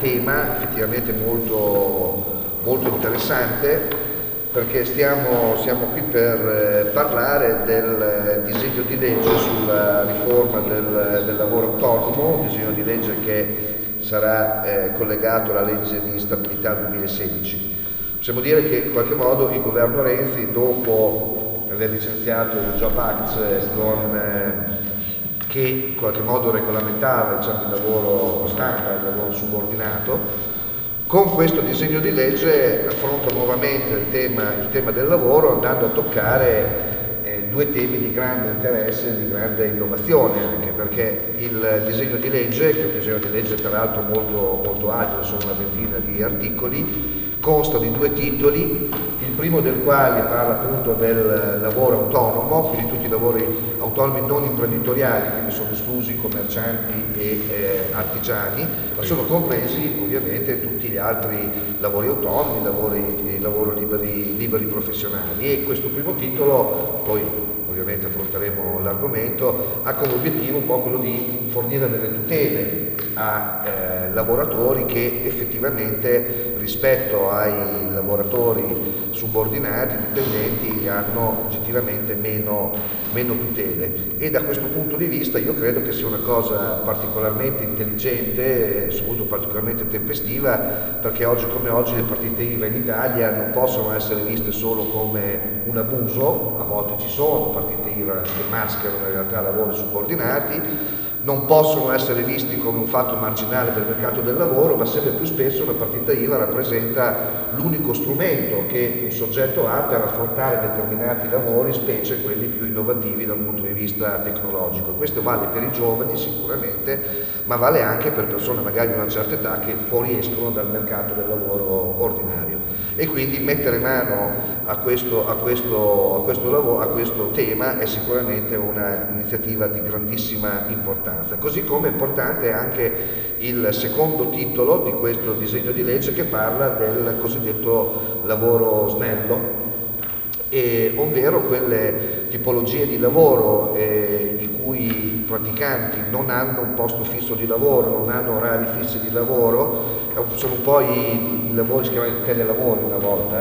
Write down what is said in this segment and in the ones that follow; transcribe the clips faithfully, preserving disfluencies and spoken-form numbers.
tema effettivamente molto, molto interessante, perché stiamo, siamo qui per eh, parlare del disegno di legge sulla riforma del, del lavoro autonomo, un disegno di legge che sarà eh, collegato alla legge di stabilità duemilasedici. Possiamo dire che in qualche modo il governo Renzi, dopo aver licenziato il Job Act con, eh, che in qualche modo regolamentava, diciamo, il lavoro standard, il lavoro subordinato, con questo disegno di legge affronta nuovamente il tema, il tema del lavoro, andando a toccare eh, due temi di grande interesse e di grande innovazione, anche perché il disegno di legge, che è un disegno di legge peraltro molto, molto agile, sono una ventina di articoli, consta di due titoli, il primo del quale parla appunto del lavoro autonomo, quindi tutti i lavori autonomi non imprenditoriali, quindi sono esclusi commercianti e eh, artigiani, ma sono compresi ovviamente tutti gli altri lavori autonomi, lavori, lavori liberi, liberi professionali, e questo primo titolo, poi ovviamente affronteremo l'argomento, ha come obiettivo un po' quello di fornire delle tutele a eh, lavoratori che effettivamente rispetto ai lavoratori subordinati, dipendenti, hanno oggettivamente meno, meno tutele, e da questo punto di vista io credo che sia una cosa particolarmente intelligente e soprattutto particolarmente tempestiva, perché oggi come oggi le partite I V A in Italia non possono essere viste solo come un abuso, a volte ci sono partite I V A che mascherano in realtà lavori subordinati, non possono essere visti come un fatto marginale del mercato del lavoro, ma sempre più spesso una partita I V A rappresenta l'unico strumento che un soggetto ha per affrontare determinati lavori, specie quelli più innovativi dal punto di vista tecnologico. Questo vale per i giovani sicuramente, ma vale anche per persone magari di una certa età che fuoriescono dal mercato del lavoro ordinario. E quindi mettere mano a questo, a questo, a questo, lavoro, a questo tema è sicuramente un'iniziativa di grandissima importanza. Così come è importante anche il secondo titolo di questo disegno di legge, che parla del cosiddetto lavoro snello, e, ovvero quelle tipologie di lavoro eh, i cui praticanti non hanno un posto fisso di lavoro, non hanno orari fissi di lavoro, sono un po' i, i lavori, si chiamano telelavori una volta,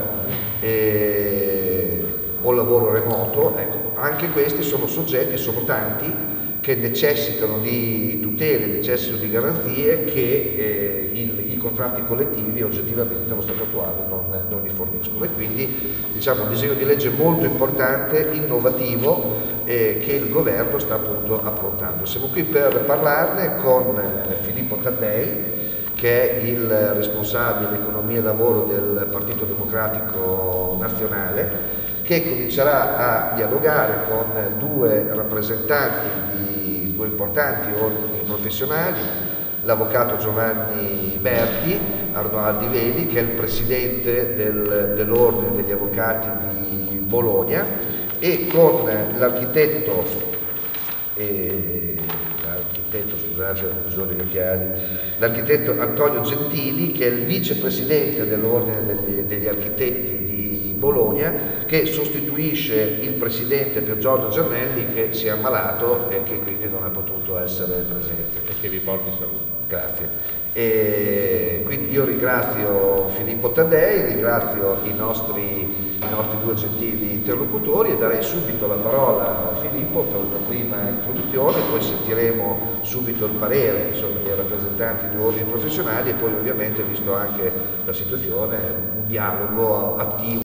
eh, o lavoro remoto. Ecco, anche questi sono soggetti, sono tanti, che necessitano di tutele, necessitano di garanzie che eh, il, i contratti collettivi oggettivamente allo stato attuale non, non li forniscono. E quindi diciamo un disegno di legge molto importante, innovativo, eh, che il governo sta appunto approntando. Siamo qui per parlarne con eh, Filippo Taddei, che è il responsabile economia e lavoro del Partito Democratico Nazionale, che comincerà a dialogare con due rappresentanti di due importanti ordini professionali, l'avvocato Giovanni Berti Arnoaldi Veli, che è il presidente del, dell'Ordine degli Avvocati di Bologna, e con l'architetto eh, l'architetto, scusate, ho bisogno degli occhiali, l'architetto Antonio Gentili, che è il vicepresidente dell'Ordine degli, degli Architetti di Bologna, che sostituisce il presidente Pier Giorgio Giannelli, che si è ammalato e che quindi non ha potuto essere presente. E che vi porti salute. Grazie. E quindi io ringrazio Filippo Taddei, ringrazio i nostri, i nostri due gentili interlocutori, e darei subito la parola a Filippo per una prima introduzione, poi sentiremo subito il parere, insomma, dei rappresentanti di ordini professionali, e poi ovviamente, visto anche la situazione, un dialogo attivo